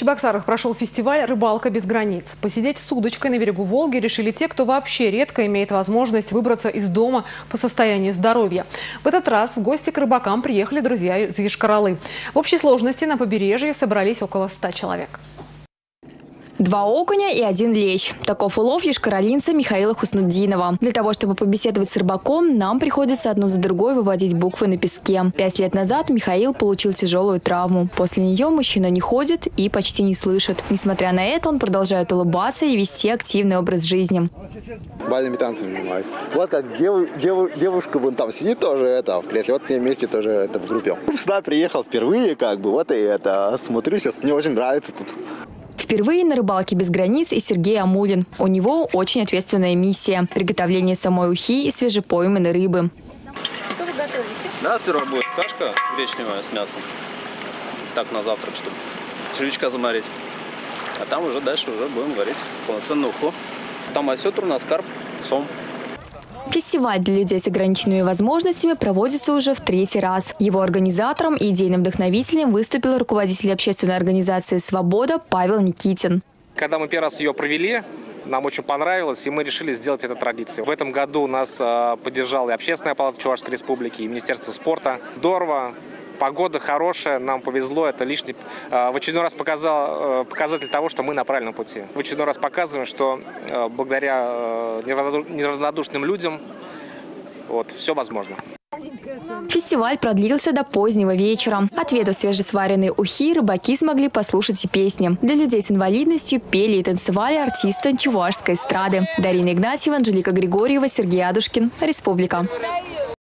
Чебоксарах прошел фестиваль «Рыбалка без границ». Посидеть с удочкой на берегу Волги решили те, кто вообще редко имеет возможность выбраться из дома по состоянию здоровья. В этот раз в гости к рыбакам приехали друзья из Йошкар-Олы. В общей сложности на побережье собрались около 100 человек. 2 окуня и 1 лещ. Таков улов йошкар-олинца Михаила Хуснутдинова. Для того, чтобы побеседовать с рыбаком, нам приходится одну за другой выводить буквы на песке. 5 лет назад Михаил получил тяжелую травму. После нее мужчина не ходит и почти не слышит. Несмотря на это, он продолжает улыбаться и вести активный образ жизни. Бальными танцами занимаюсь. Вот как девушка вон там сидит тоже в кресле. Вот с ней вместе тоже в группе. Сюда приехал впервые, вот и смотрю сейчас, мне очень нравится тут. Впервые на рыбалке без границ и Сергей Амулин. У него очень ответственная миссия – приготовление самой ухи и свежепойманной рыбы. Что вы готовите? Да, сперва будет кашка гречневая с мясом. Так, на завтрак, чтобы червячка заморить. А там уже дальше будем варить полноценную уху. Там осетр у нас, карп, сом. Фестиваль для людей с ограниченными возможностями проводится уже в 3-й раз. Его организатором и идейным вдохновителем выступил руководитель общественной организации «Свобода» Павел Никитин. Когда мы первый раз ее провели, нам очень понравилось, и мы решили сделать это традицией. В этом году нас поддержала и Общественная палата Чувашской республики, и Министерство спорта. Здорово. Погода хорошая, нам повезло, это лишний в очередной раз показатель того, что мы на правильном пути. В очередной раз показываем, что благодаря неравнодушным людям все возможно. Фестиваль продлился до позднего вечера. Отведав свежесваренной ухи, рыбаки смогли послушать и песни. Для людей с инвалидностью пели и танцевали артисты чувашской эстрады. Дарина Игнатьева, Анжелика Григорьева, Сергей Адушкин. Республика.